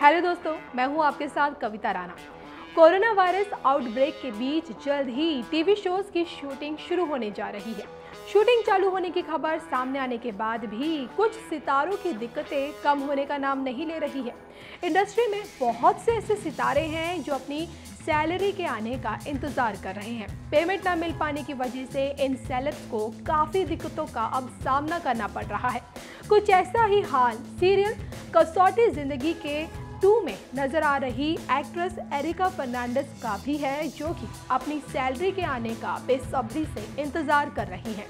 Hello दोस्तों, मैं हूं आपके साथ Kavita Rana. Corona virus outbreak के बीच जल्द ही टीवी शोज की शूटिंग शुरू होने जा रही है। शूटिंग चालू होने की खबर सामने आने के बाद भी कुछ सितारों की दिक्कतें कम होने का नाम नहीं ले रही है। इंडस्ट्री में बहुत से ऐसे सितारे हैं जो अपनी सैलरी के आने का इंतजार कर रहे हैं। पेमेंट ना मिल पाने की वजह से इन सेलेब्स को काफी दिक्कतों का अब सामना करना पड़ रहा है। कुछ ऐसा ही हाल सीरियल कसौटी जिंदगी के 2 में नजर आ रही एक्ट्रेस एरिका फर्नांडिस का भी है, जो कि अपनी सैलरी के आने का बेसब्री से इंतजार कर रही हैं।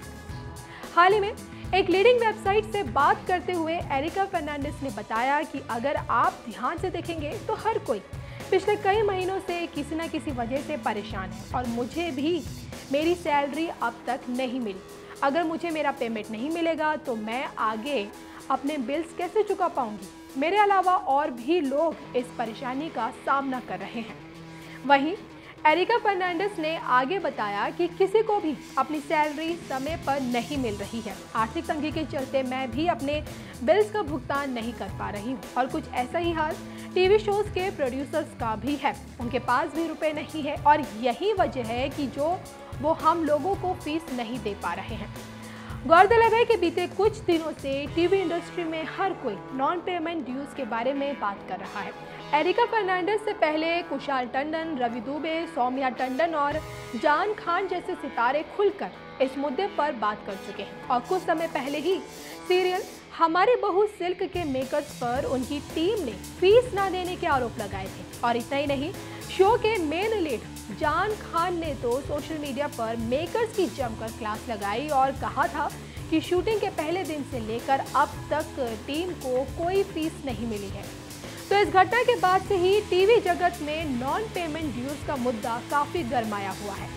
हाल ही में एक लीडिंग वेबसाइट से बात करते हुए एरिका फर्नांडिस ने बताया कि अगर आप ध्यान से देखेंगे तो हर कोई पिछले कई महीनों से किसी न किसी वजह से परेशान है और मुझे भी मेरी सैलरी अब तक नहीं मिली। अगर मुझे मेरा पेमेंट नहीं मिलेगा तो मैं आगे अपने बिल्स कैसे चुका पाऊंगी। मेरे अलावा और भी लोग इस परेशानी का सामना कर रहे हैं। वहीं एरिका फर्नांडिस ने आगे बताया कि किसी को भी अपनी सैलरी समय पर नहीं मिल रही है। आर्थिक तंगी के चलते मैं भी अपने बिल्स का भुगतान नहीं कर पा रही हूँ और कुछ ऐसा ही हाल टीवी शोज के प्रोड्यूसर्स का भी है। उनके पास भी रुपए नहीं है और यही वजह है कि वो हम लोगों को फीस नहीं दे पा रहे हैं। गौरतलब है कि बीते कुछ दिनों से टीवी इंडस्ट्री में हर कोई नॉन पेमेंट ड्यूज के बारे में बात कर रहा है। एरिका फर्नांडिस से पहले कुशाल टंडन, रवि दुबे, सौम्या टंडन और जान खान जैसे सितारे खुलकर इस मुद्दे पर बात कर चुके हैं और कुछ समय पहले ही सीरियल हमारी बहू सिल्क के मेकर्स पर उनकी टीम ने फीस ना देने के आरोप लगाए थे। और इतना ही नहीं, शो के मेन लीड जान खान ने तो सोशल मीडिया पर मेकर्स की जमकर क्लास लगाई और कहा था कि शूटिंग के पहले दिन से लेकर अब तक टीम को कोई फीस नहीं मिली है। तो इस घटना के बाद से ही टीवी जगत में नॉन पेमेंट ड्यूज का मुद्दा काफी गरमाया हुआ है।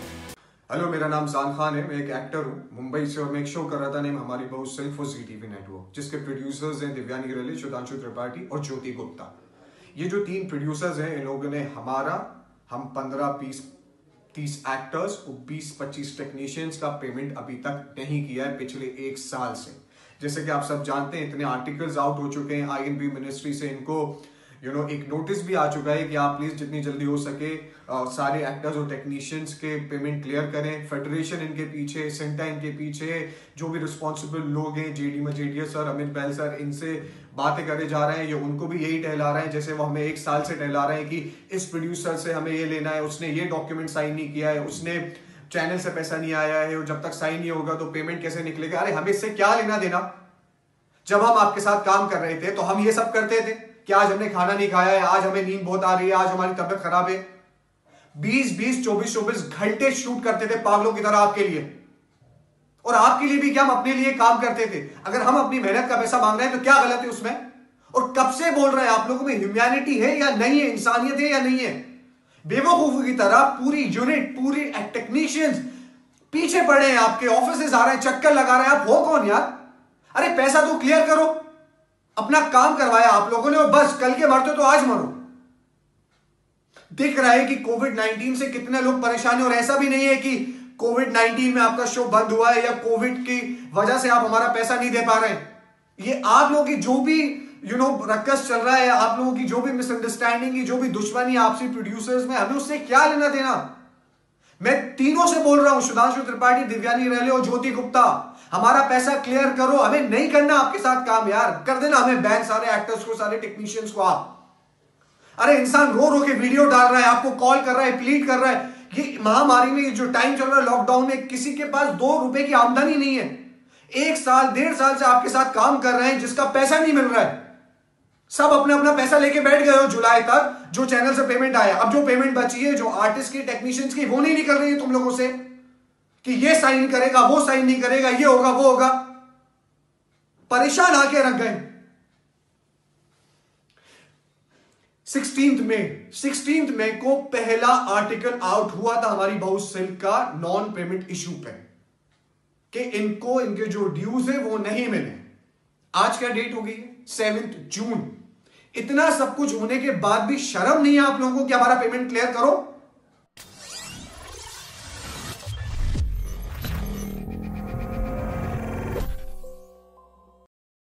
हेलो, मेरा नाम जान खान है। मैं एक एक्टर हूँ मुंबई से और मैं एक शो कर रहा था नेम हमारी बहू silk for Zee TV network, जिसके प्रोड्यूसर्स हैं दिव्यानी रले, सुधांशु त्रिपाठी और ज्योति गुप्ता। ये जो 3 प्रोड्यूसर्स हैं, इन लोगों ने हम 15-20-30 एक्टर्स और 20-25 टेक्नीशियंस का पेमेंट अभी तक नहीं किया है पिछले 1 साल से। जैसे कि आप सब जानते हैं, इतने आर्टिकल्स आउट हो चुके हैं। आईएनबी मिनिस्ट्री से इनको एक नोटिस भी आ चुका है कि आप प्लीज जितनी जल्दी हो सके सारे एक्टर्स और टेक्नीशियंस के पेमेंट क्लियर करें। फेडरेशन इनके पीछे, सेंटा इनके पीछे, जो भी रिस्पॉन्सिबल लोग हैं, जेडी मजेडिया सर, अमित बैल सर, इनसे बातें करे जा रहे हैं। ये उनको भी यही टहला रहे हैं जैसे वो हमें 1 साल से टहला रहे हैं कि इस प्रोड्यूसर से हमें ये लेना है, उसने ये डॉक्यूमेंट साइन नहीं किया है, उसने चैनल से पैसा नहीं आया है और जब तक साइन नहीं होगा तो पेमेंट कैसे निकलेगा। अरे हमें इससे क्या लेना देना। जब हम आपके साथ काम कर रहे थे तो हम ये सब करते थे कि आज हमने खाना नहीं खाया है, आज हमें नींद बहुत आ रही है, आज हमारी तबीयत खराब है। 20-20, 24-24 घंटे शूट करते थे पागलों की तरह आपके लिए। और आपके लिए भी क्या, हम अपने लिए काम करते थे। अगर हम अपनी मेहनत का पैसा मांग रहे हैं तो क्या गलत है उसमें। और कब से बोल रहे हैं, आप लोगों में ह्यूमैनिटी है या नहीं है, इंसानियत है या नहीं है। बेवकूफों की तरह पूरी यूनिट, पूरी टेक्नीशियंस पीछे पड़े हैं आपके, ऑफिस आ रहे हैं, चक्कर लगा रहे हैं। आप हो कौन यार। अरे पैसा तो क्लियर करो। अपना काम करवाया आप लोगों ने और बस कल के मरते हो तो आज मरो। दिख रहा है कि कोविड-19 से कितने लोग परेशान हैं और ऐसा भी नहीं है कि कोविड-19 में आपका शो बंद हुआ है या कोविड की वजह से आप हमारा पैसा नहीं दे पा रहे हैं। ये आप लोगों की जो भी रक्कस चल रहा है, आप लोगों की जो भी मिसअंडरस्टैंडिंग, जो भी दुश्मनी आपसी प्रोड्यूसर्स में, हमें उससे क्या लेना देना। मैं तीनों से बोल रहा हूं, सुधांशु त्रिपाठी, दिव्यानी रले और ज्योति गुप्ता, हमारा पैसा क्लियर करो। हमें नहीं करना आपके साथ काम यार, कर देना हमें बैन सारे एक्टर्स को, सारे टेक्नीशियंस को आप। अरे इंसान रो रो के वीडियो डाल रहा है, आपको कॉल कर रहा है, प्लीड कर रहा है। ये महामारी में जो टाइम चल रहा है, लॉकडाउन में, किसी के पास 2 रुपए की आमदनी नहीं है। 1 साल 1.5 साल से आपके साथ काम कर रहे हैं, जिसका पैसा नहीं मिल रहा है। सब अपना अपना पैसा लेके बैठ गए हो जुलाई तक, जो चैनल से पेमेंट आया। अब जो पेमेंट बची है, जो आर्टिस्ट की, टेक्नीशियंस की, वो नहीं निकल रही है तुम लोगों से कि ये साइन करेगा, वो साइन नहीं करेगा, ये होगा, वो होगा। परेशान आके रख गए। 16 मई को पहला आर्टिकल आउट हुआ था हमारी बहू सिल्क का नॉन पेमेंट इशू पे कि इनको इनके जो ड्यूज है वो नहीं मिले। आज क्या डेट हो गई है? 7 जून। इतना सब कुछ होने के बाद भी शर्म नहीं है आप लोगों को कि हमारा पेमेंट क्लियर करो।